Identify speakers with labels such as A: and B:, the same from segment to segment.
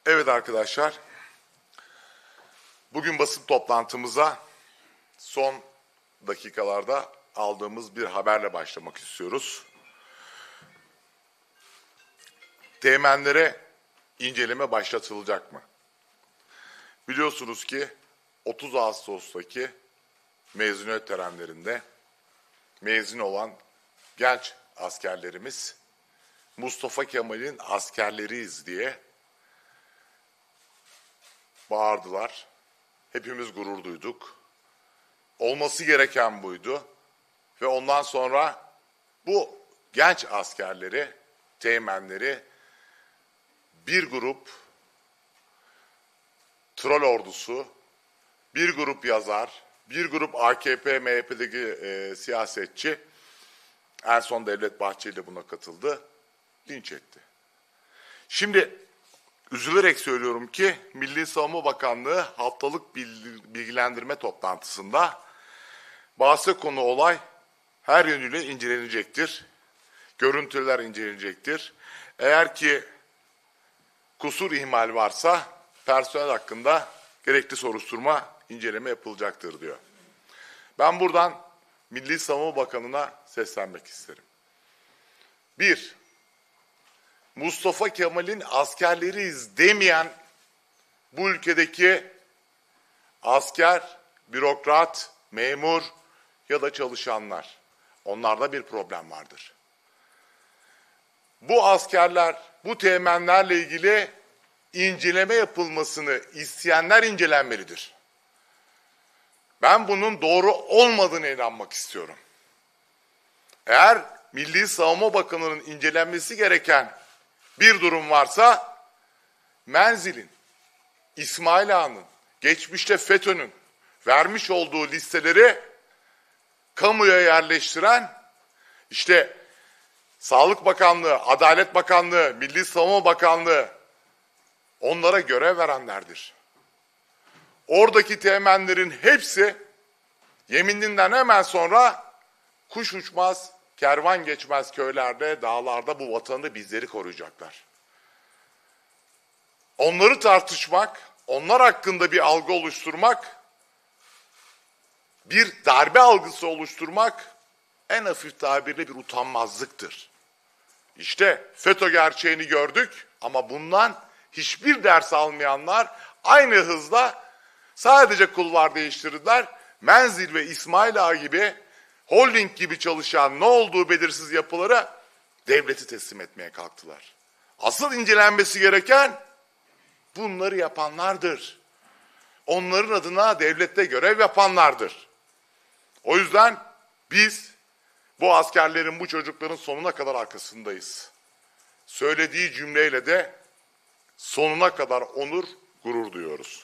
A: Evet arkadaşlar, bugün basın toplantımıza son dakikalarda aldığımız bir haberle başlamak istiyoruz. Teğmenlere inceleme başlatılacak mı? Biliyorsunuz ki 30 Ağustos'taki mezuniyet törenlerinde mezun olan genç askerlerimiz Mustafa Kemal'in askerleriyiz diye bağırdılar. Hepimiz gurur duyduk. Olması gereken buydu. Ve ondan sonra bu genç askerleri, teğmenleri bir grup troll ordusu, bir grup yazar, bir grup AKP, MHP'deki siyasetçi, en son Devlet Bahçeli buna katıldı, linç etti. Şimdi üzülerek söylüyorum ki Milli Savunma Bakanlığı haftalık bilgilendirme toplantısında bahse konu olay her yönüyle incelenecektir. Görüntüler incelenecektir. Eğer ki kusur ihmal varsa personel hakkında gerekli soruşturma, inceleme yapılacaktır diyor. Ben buradan Milli Savunma Bakanı'na seslenmek isterim. 1. Mustafa Kemal'in askerleriyiz demeyen bu ülkedeki asker, bürokrat, memur ya da çalışanlar, onlarda bir problem vardır. Bu askerler, bu teğmenlerle ilgili inceleme yapılmasını isteyenler incelenmelidir. Ben bunun doğru olmadığına inanmak istiyorum. Eğer Milli Savunma Bakanı'nın incelenmesi gereken bir durum varsa, Menzil'in, İsmail Ağa'nın, geçmişte FETÖ'nün vermiş olduğu listeleri kamuya yerleştiren, işte Sağlık Bakanlığı, Adalet Bakanlığı, Milli Savunma Bakanlığı onlara görev verenlerdir. Oradaki teğmenlerin hepsi yemininden hemen sonra kuş uçmaz, kervan geçmez köylerde, dağlarda bu vatanı, bizleri koruyacaklar. Onları tartışmak, onlar hakkında bir algı oluşturmak, bir darbe algısı oluşturmak en hafif tabirle bir utanmazlıktır. İşte FETÖ gerçeğini gördük ama bundan hiçbir ders almayanlar aynı hızla sadece kulvar değiştirdiler. Menzil ve İsmail Ağa gibi, holding gibi çalışan ne olduğu belirsiz yapılara devleti teslim etmeye kalktılar. Asıl incelenmesi gereken bunları yapanlardır. Onların adına devlette görev yapanlardır. O yüzden biz bu askerlerin, bu çocukların sonuna kadar arkasındayız. Söylediği cümleyle de sonuna kadar onur, gurur duyuyoruz.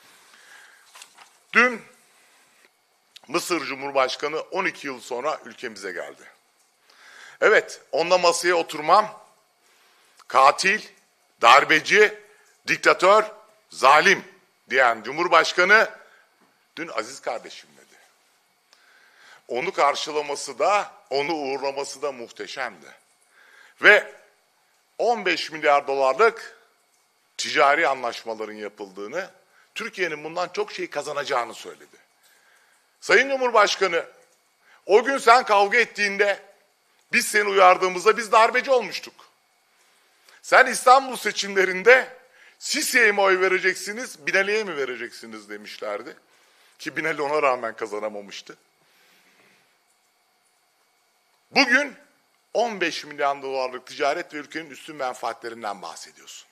A: Dün Mısır Cumhurbaşkanı 12 yıl sonra ülkemize geldi. Evet, onunla masaya oturmam, katil, darbeci, diktatör, zalim diyen Cumhurbaşkanı dün aziz kardeşim dedi. Onu karşılaması da, onu uğurlaması da muhteşemdi. Ve 15 milyar dolarlık ticari anlaşmaların yapıldığını, Türkiye'nin bundan çok şey kazanacağını söyledi. Sayın Cumhurbaşkanı, o gün sen kavga ettiğinde, biz seni uyardığımızda biz darbeci olmuştuk. Sen İstanbul seçimlerinde Sisi'ye mi oy vereceksiniz, Binali'ye mi vereceksiniz demişlerdi. Ki Binali ona rağmen kazanamamıştı. Bugün 15 milyon dolarlık ticaret ve ülkenin üstün menfaatlerinden bahsediyorsun.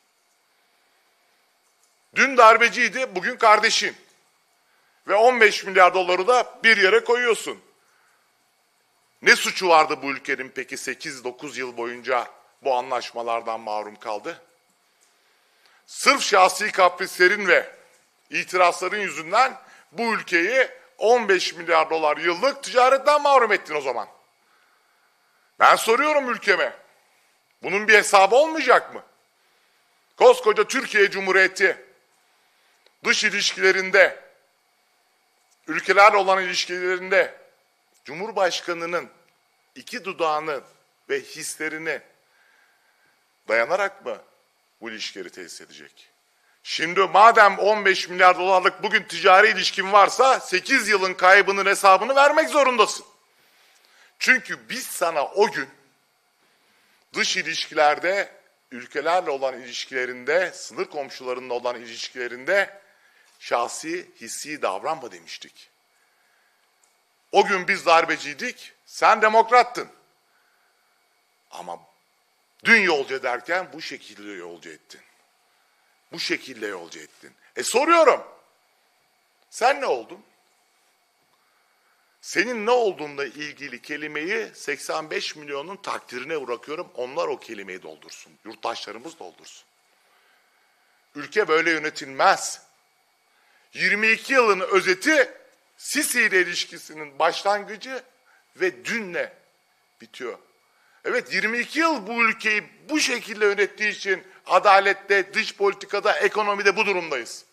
A: Dün darbeciydi, bugün kardeşin. Ve 15 milyar doları da bir yere koyuyorsun. Ne suçu vardı bu ülkenin peki 8-9 yıl boyunca bu anlaşmalardan mahrum kaldı? Sırf şahsi kaprislerin ve itirazların yüzünden bu ülkeyi 15 milyar dolar yıllık ticaretten mahrum ettin o zaman. Ben soruyorum ülkeme, bunun bir hesabı olmayacak mı? Koskoca Türkiye Cumhuriyeti dış ilişkilerinde, ülkelerle olan ilişkilerinde Cumhurbaşkanı'nın iki dudağını ve hislerini dayanarak mı bu ilişkileri tesis edecek? Şimdi madem 15 milyar dolarlık bugün ticari ilişkin varsa 8 yılın kaybının hesabını vermek zorundasın. Çünkü biz sana o gün dış ilişkilerde, ülkelerle olan ilişkilerinde, sınır komşularınla olan ilişkilerinde şahsi, hissi davranma demiştik. O gün biz darbeciydik, sen demokrattın. Ama dün yolcu ederken bu şekilde yolcu ettin. Bu şekilde yolcu ettin. Soruyorum, sen ne oldun? Senin ne olduğunla ilgili kelimeyi 85 milyonun takdirine bırakıyorum. Onlar o kelimeyi doldursun. Yurttaşlarımız doldursun. Ülke böyle yönetilmez. 22 yılın özeti Sisi ile ilişkisinin başlangıcı ve dünle bitiyor. Evet, 22 yıl bu ülkeyi bu şekilde yönettiği için adalette, dış politikada, ekonomide bu durumdayız.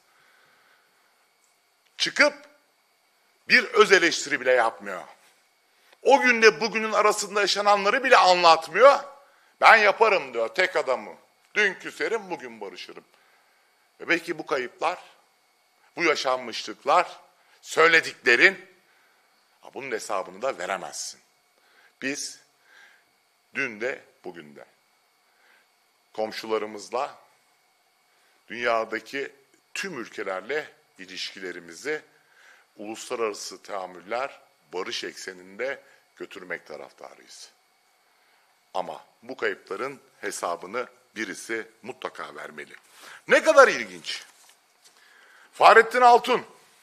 A: Çıkıp bir öz eleştiri bile yapmıyor. O günle bugünün arasında yaşananları bile anlatmıyor. Ben yaparım diyor, tek adamı. Dün küserim, bugün barışırım. Belki bu kayıplar, bu yaşanmışlıklar, söylediklerin, bunun hesabını da veremezsin. Biz dün de bugün de komşularımızla, dünyadaki tüm ülkelerle ilişkilerimizi uluslararası tahammüller, barış ekseninde götürmek taraftarıyız. Ama bu kayıpların hesabını birisi mutlaka vermeli. Ne kadar ilginç. Fahrettin Altun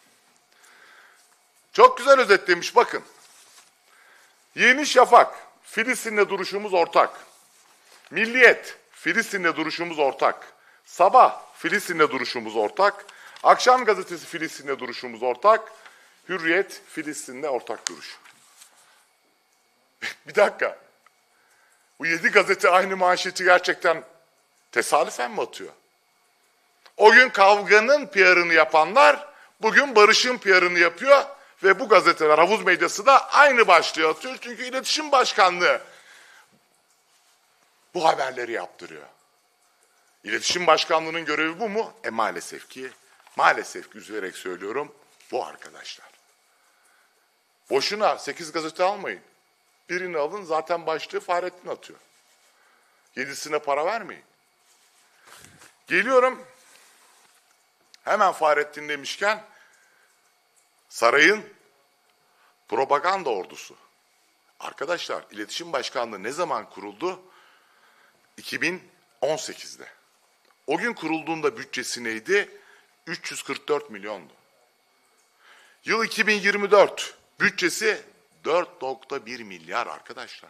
A: çok güzel özetlemiş, bakın. Yeni Şafak, Filistin'le duruşumuz ortak. Milliyet, Filistin'le duruşumuz ortak. Sabah, Filistin'le duruşumuz ortak. Akşam Gazetesi, Filistin'le duruşumuz ortak. Hürriyet, Filistin'le ortak duruş. Bir dakika. Bu 7 gazete aynı manşeti gerçekten tesadüfen mi atıyor? O gün kavganın PR'ını yapanlar bugün barışın PR'ını yapıyor ve bu gazeteler, havuz medyası da aynı başlığı atıyor. Çünkü İletişim Başkanlığı bu haberleri yaptırıyor. İletişim Başkanlığı'nın görevi bu mu? Maalesef ki üzülerek söylüyorum, bu arkadaşlar. Boşuna 8 gazete almayın. Birini alın, zaten başlığı Fahrettin atıyor. 7'sine para vermeyin. Geliyorum, hemen Fahrettin demişken, sarayın propaganda ordusu. Arkadaşlar, İletişim Başkanlığı ne zaman kuruldu? 2018'de. O gün kurulduğunda bütçesi neydi? 344 milyondu. Yıl 2024, bütçesi 4,1 milyar arkadaşlar.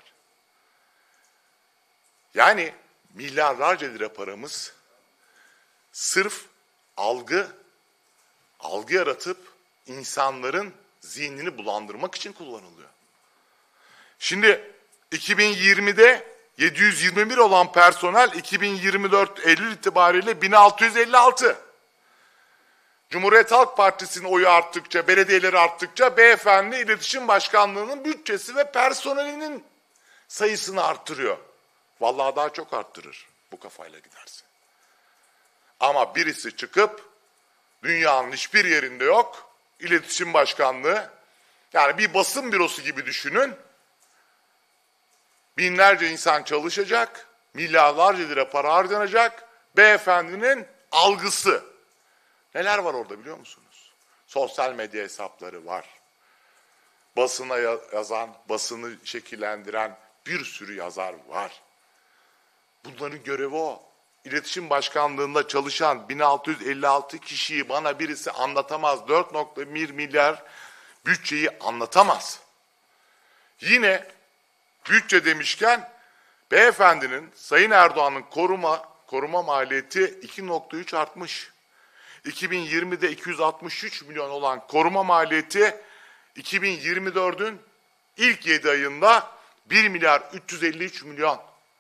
A: Yani milyarlarca lira paramız sırf algı yaratıp insanların zihnini bulandırmak için kullanılıyor. Şimdi 2020'de 721 olan personel 2024 Eylül itibariyle 1656. Cumhuriyet Halk Partisi'nin oyu arttıkça, belediyeleri arttıkça beyefendi İletişim Başkanlığı'nın bütçesi ve personelinin sayısını arttırıyor. Vallahi daha çok arttırır bu kafayla giderse. Ama birisi çıkıp dünyanın hiçbir yerinde yok, İletişim Başkanlığı, yani bir basın bürosu gibi düşünün. Binlerce insan çalışacak, milyarlarca lira para harcanacak, beyefendinin algısı. Neler var orada biliyor musunuz? Sosyal medya hesapları var. Basına yazan, basını şekillendiren bir sürü yazar var. Bunların görevi o. İletişim Başkanlığı'nda çalışan 1656 kişiyi bana birisi anlatamaz. 4,1 milyar bütçeyi anlatamaz. Yine bütçe demişken beyefendinin, Sayın Erdoğan'ın koruma maliyeti 2,3 artmış. 2020'de 263 milyon olan koruma maliyeti 2024'ün ilk 7 ayında 1 milyar 353 milyon.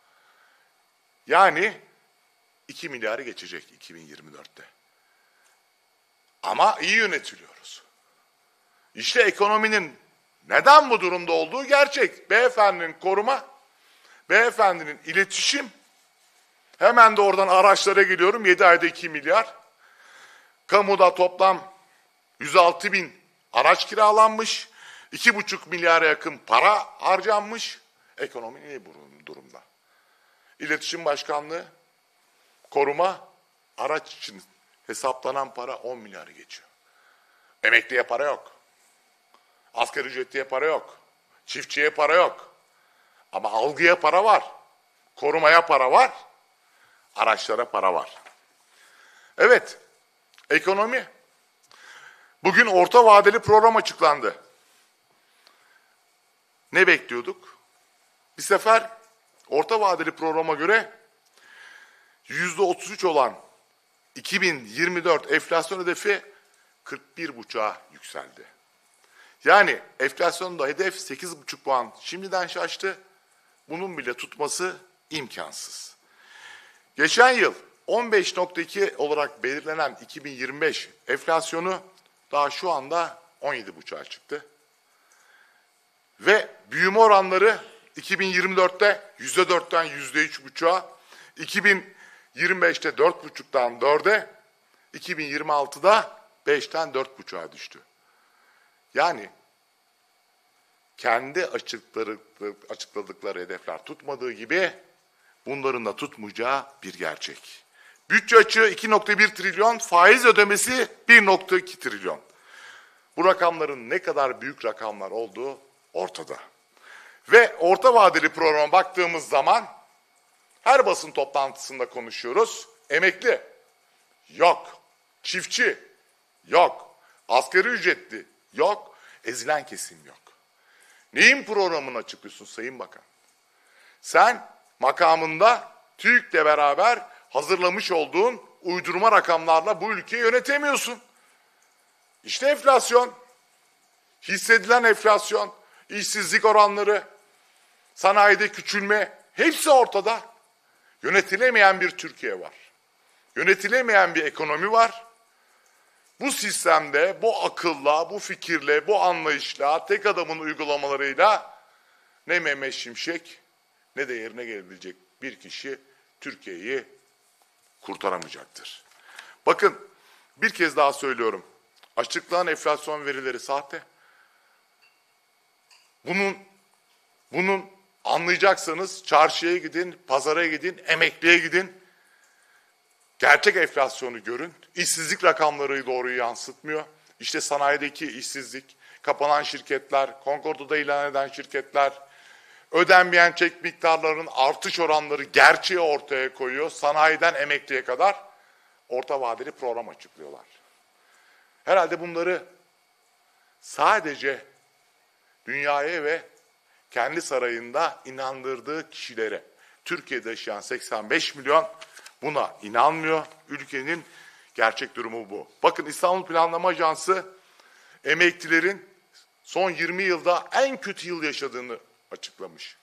A: Yani 2 milyarı geçecek 2024'te. Ama iyi yönetiliyoruz. İşte ekonominin neden bu durumda olduğu gerçek. Beyefendinin koruma, beyefendinin iletişim, hemen de oradan araçlara geliyorum, 7 ayda 2 milyar. Kamuda toplam 106 bin araç kiralanmış, 2,5 milyara yakın para harcanmış. Ekonomi iyi bu durumda. İletişim Başkanlığı, koruma, araç için hesaplanan para 10 milyarı geçiyor. Emekliye para yok. Asgari ücretliye para yok. Çiftçiye para yok. Ama algıya para var. Korumaya para var. Araçlara para var. Evet, ekonomi. Bugün orta vadeli program açıklandı. Ne bekliyorduk? Bir sefer orta vadeli programa göre %33 olan 2024 enflasyon hedefi 41,5'a yükseldi. Yani enflasyonda hedef 8,5 puan şimdiden şaştı. Bunun bile tutması imkansız. Geçen yıl 15,2 olarak belirlenen 2025 enflasyonu daha şu anda 17,5'a çıktı. Ve büyüme oranları 2024'te %4'ten %3,5'a, 2025'te 4,5'tan 4'e, 2026'da 5'ten 4,5'a düştü. Yani kendi açıkladıkları hedefler tutmadığı gibi bunların da tutmayacağı bir gerçek. Bütçe açığı 2,1 trilyon, faiz ödemesi 1,2 trilyon. Bu rakamların ne kadar büyük rakamlar olduğu ortada. Ve orta vadeli programa baktığımız zaman her basın toplantısında konuşuyoruz. Emekli yok, çiftçi yok, asgari ücretli yok, ezilen kesim yok. Neyin programını açıklıyorsun Sayın Bakan? Sen makamında TÜİK'le beraber hazırlamış olduğun uydurma rakamlarla bu ülkeyi yönetemiyorsun. İşte enflasyon, hissedilen enflasyon, işsizlik oranları, sanayide küçülme hepsi ortada. Yönetilemeyen bir Türkiye var. Yönetilemeyen bir ekonomi var. Bu sistemde, bu akılla, bu fikirle, bu anlayışla, tek adamın uygulamalarıyla ne Mehmet Şimşek ne de yerine gelebilecek bir kişi Türkiye'yi kurtaramayacaktır. Bakın bir kez daha söylüyorum. Açıklanan enflasyon verileri sahte. Bunun anlayacaksanız çarşıya gidin, pazara gidin, emekliye gidin. Gerçek enflasyonu görün. İşsizlik rakamları doğruyu yansıtmıyor. İşte sanayideki işsizlik, kapanan şirketler, konkordoda ilan eden şirketler, ödenmeyen çek miktarlarının artış oranları gerçeği ortaya koyuyor. Sanayiden emekliye kadar orta vadeli program açıklıyorlar. Herhalde bunları sadece dünyaya ve kendi sarayında inandırdığı kişilere, Türkiye'de yaşayan 85 milyon buna inanmıyor. Ülkenin gerçek durumu bu. Bakın İstanbul Planlama Ajansı emeklilerin son 20 yılda en kötü yıl yaşadığını açıklamış.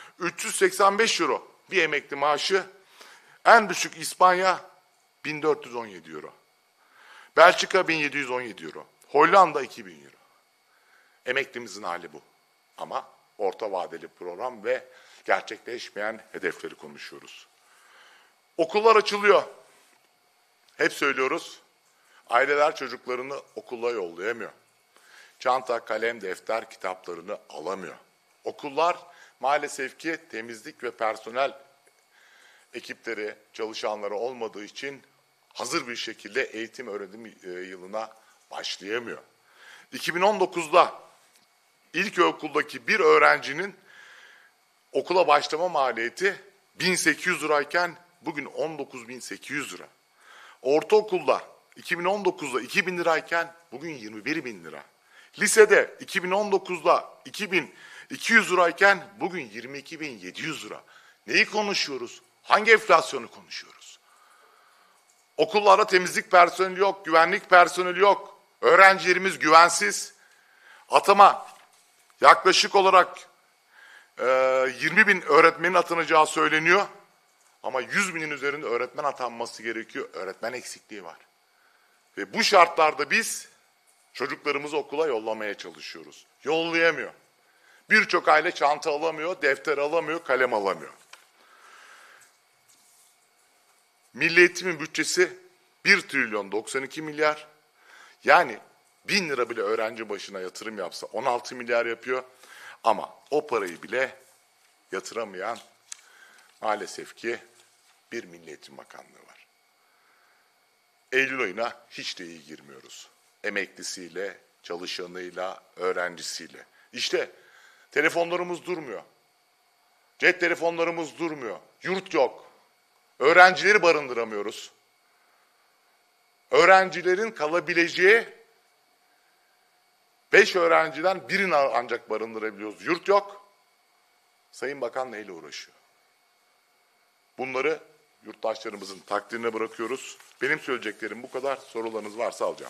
A: 385 euro bir emekli maaşı, en düşük İspanya 1417 euro. Belçika 1717 euro. Hollanda 2000 euro. Emeklimizin hali bu. Ama orta vadeli program ve gerçekleşmeyen hedefleri konuşuyoruz. Okullar açılıyor. Hep söylüyoruz. Aileler çocuklarını okula yollayamıyor. Çanta, kalem, defter, kitaplarını alamıyor. Okullar maalesef ki temizlik ve personel ekipleri, çalışanları olmadığı için hazır bir şekilde eğitim öğretim yılına başlayamıyor. 2019'da ilkokuldaki bir öğrencinin okula başlama maliyeti 1800 lirayken bugün 19.800 lira. Ortaokulda 2019'da 2000 lirayken bugün 21.000 lira. Lisede 2019'da 2200 lirayken bugün 22.700 lira. Neyi konuşuyoruz? Hangi enflasyonu konuşuyoruz? Okullarda temizlik personeli yok, güvenlik personeli yok. Öğrencilerimiz güvensiz. Atama yaklaşık olarak 20.000 öğretmenin atanacağı söyleniyor. Ama 100.000'in üzerinde öğretmen atanması gerekiyor. Öğretmen eksikliği var. Ve bu şartlarda biz çocuklarımızı okula yollamaya çalışıyoruz. Yollayamıyor. Birçok aile çanta alamıyor, defter alamıyor, kalem alamıyor. Milli Eğitim'in bütçesi 1 trilyon 92 milyar. Yani 1000 lira bile öğrenci başına yatırım yapsa 16 milyar yapıyor. Ama o parayı bile yatıramayan maalesef ki bir Milli Eğitim Bakanlığı var. Eylül ayına hiç de iyi girmiyoruz. Emeklisiyle, çalışanıyla, öğrencisiyle. İşte telefonlarımız durmuyor. Cep telefonlarımız durmuyor. Yurt yok. Öğrencileri barındıramıyoruz. Öğrencilerin kalabileceği 5 öğrenciden birini ancak barındırabiliyoruz. Yurt yok. Sayın Bakan neyle uğraşıyor? Bunları yurttaşlarımızın takdirine bırakıyoruz. Benim söyleyeceklerim bu kadar. Sorularınız varsa alacağım.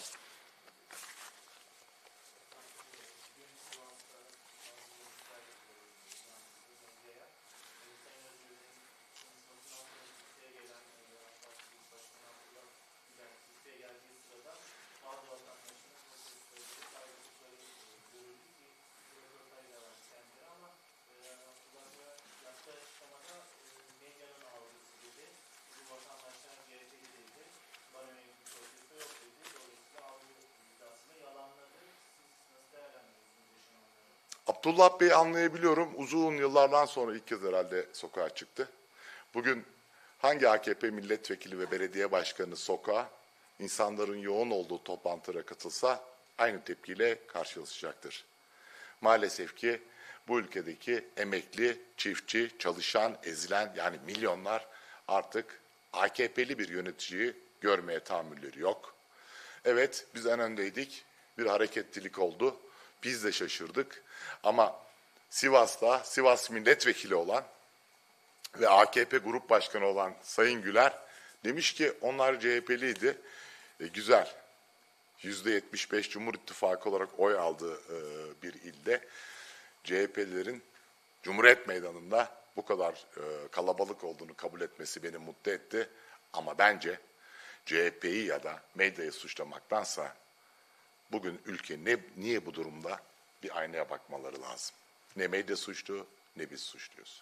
A: Abdullah Bey'i anlayabiliyorum. Uzun yıllardan sonra ilk kez herhalde sokağa çıktı. Bugün hangi AKP milletvekili ve belediye başkanı sokağa, insanların yoğun olduğu toplantılara katılsa aynı tepkiyle karşılaşacaktır. Maalesef ki bu ülkedeki emekli, çiftçi, çalışan, ezilen yani milyonlar artık AKP'li bir yöneticiyi görmeye tahammülleri yok. Evet, biz en öndeydik. Bir hareketlilik oldu. Biz de şaşırdık. Ama Sivas'ta, Sivas milletvekili olan ve AKP grup başkanı olan Sayın Güler demiş ki onlar CHP'liydi. Güzel. %75 Cumhur İttifakı olarak oy aldığı bir ilde CHP'lilerin Cumhuriyet Meydanı'nda bu kadar kalabalık olduğunu kabul etmesi beni mutlu etti. Ama bence CHP'yi ya da medyayı suçlamaktansa bugün ülke niye bu durumda bir aynaya bakmaları lazım. Ne medya suçlu ne biz suçluyuz.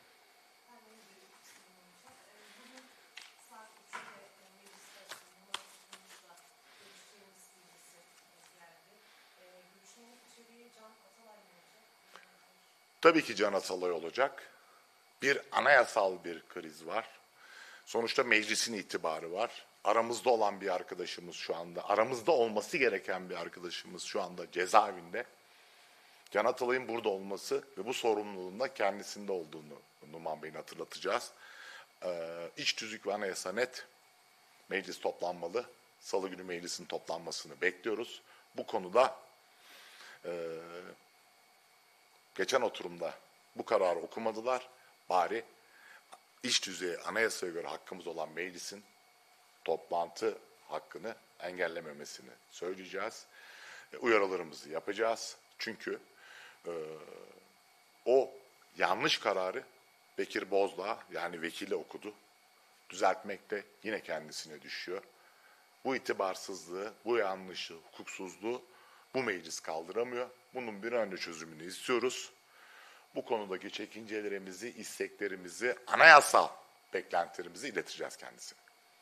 A: Tabii ki Can Atalay olacak. Bir anayasal bir kriz var. Sonuçta meclisin itibarı var. Aramızda olan bir arkadaşımız şu anda, aramızda olması gereken bir arkadaşımız şu anda cezaevinde. Can Atalay'ın burada olması ve bu sorumluluğun da kendisinde olduğunu Numan Bey'in hatırlatacağız. İç tüzük ve anayasa net. Meclis toplanmalı. Salı günü meclisin toplanmasını bekliyoruz. Bu konuda geçen oturumda bu kararı okumadılar. Bari iç tüzüğe, anayasaya göre hakkımız olan meclisin toplantı hakkını engellememesini söyleyeceğiz. Uyarılarımızı yapacağız. Çünkü o yanlış kararı Bekir Bozdağ yani vekili okudu. Düzeltmek de yine kendisine düşüyor. Bu itibarsızlığı, bu yanlışı, hukuksuzluğu bu meclis kaldıramıyor. Bunun bir an önce çözümünü istiyoruz. Bu konudaki çekincelerimizi, isteklerimizi, anayasal beklentilerimizi ileteceğiz kendisine.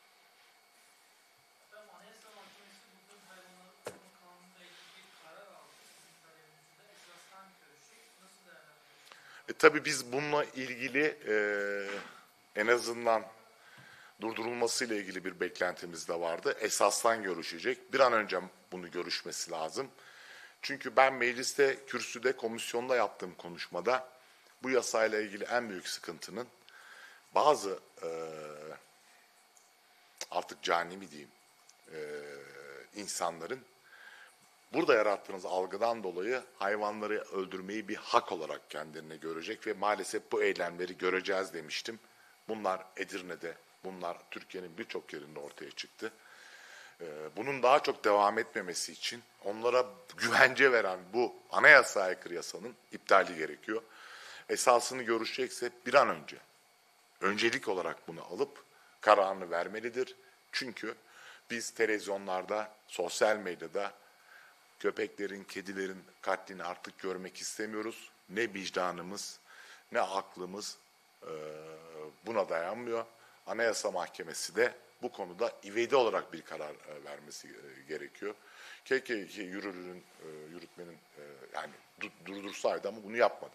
A: Tabii biz bununla ilgili en azından durdurulmasıyla ilgili bir beklentimiz de vardı. Esastan görüşecek. Bir an önce bunu görüşmesi lazım. Çünkü ben mecliste, kürsüde, komisyonda yaptığım konuşmada bu yasayla ilgili en büyük sıkıntının bazı artık cani mi diyeyim insanların burada yarattığınız algıdan dolayı hayvanları öldürmeyi bir hak olarak kendilerine görecek ve maalesef bu eylemleri göreceğiz demiştim. Bunlar Edirne'de, bunlar Türkiye'nin birçok yerinde ortaya çıktı. Bunun daha çok devam etmemesi için onlara güvence veren bu anayasaya aykırı yasanın iptali gerekiyor. Esasını görüşecekse bir an önce öncelik olarak bunu alıp kararını vermelidir. Çünkü biz televizyonlarda, sosyal medyada köpeklerin, kedilerin katlini artık görmek istemiyoruz. Ne vicdanımız, ne aklımız buna dayanmıyor. Anayasa Mahkemesi de bu bu konuda ivedi olarak bir karar vermesi gerekiyor. Keşke yürütmenin yani durdursaydı ama bunu yapmadı.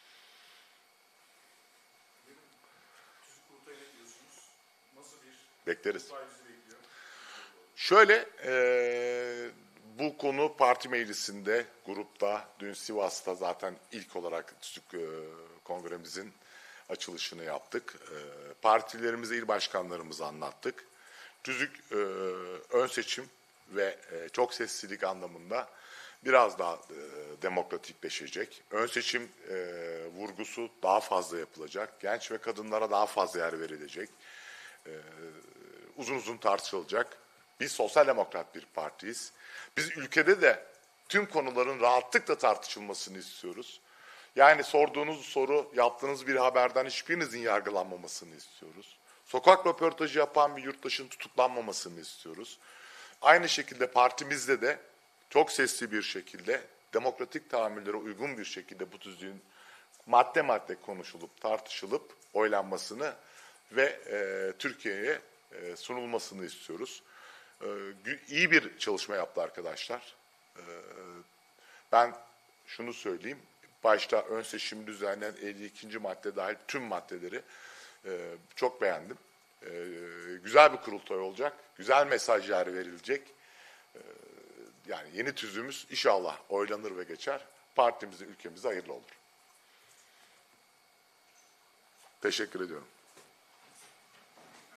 A: Bekleriz. Şöyle, bu konu parti meclisinde, grupta, dün Sivas'ta zaten ilk olarak TÜSK kongremizin açılışını yaptık. Partilerimize, il başkanlarımıza anlattık. TÜSK ön seçim ve çok seslilik anlamında biraz daha demokratikleşecek. Ön seçim vurgusu daha fazla yapılacak. Genç ve kadınlara daha fazla yer verilecek. Uzun uzun tartışılacak. Biz sosyal demokrat bir partiyiz. Biz ülkede de tüm konuların rahatlıkla tartışılmasını istiyoruz. Yani sorduğunuz soru, yaptığınız bir haberden hiçbirinizin yargılanmamasını istiyoruz. Sokak röportajı yapan bir yurttaşın tutuklanmamasını istiyoruz. Aynı şekilde partimizde de çok sesli bir şekilde, demokratik tahammüllere uygun bir şekilde bu tüzüğün madde madde konuşulup, tartışılıp, oylanmasını ve Türkiye'ye sunulmasını istiyoruz. İyi bir çalışma yaptı arkadaşlar. Ben şunu söyleyeyim, başta ön seçim düzenlenen 52. madde dahil tüm maddeleri çok beğendim. Güzel bir kurultay olacak, güzel mesajlar verilecek. Yani yeni tüzüğümüz inşallah oylanır ve geçer. Partimize, ülkemize hayırlı olur. Teşekkür ediyorum.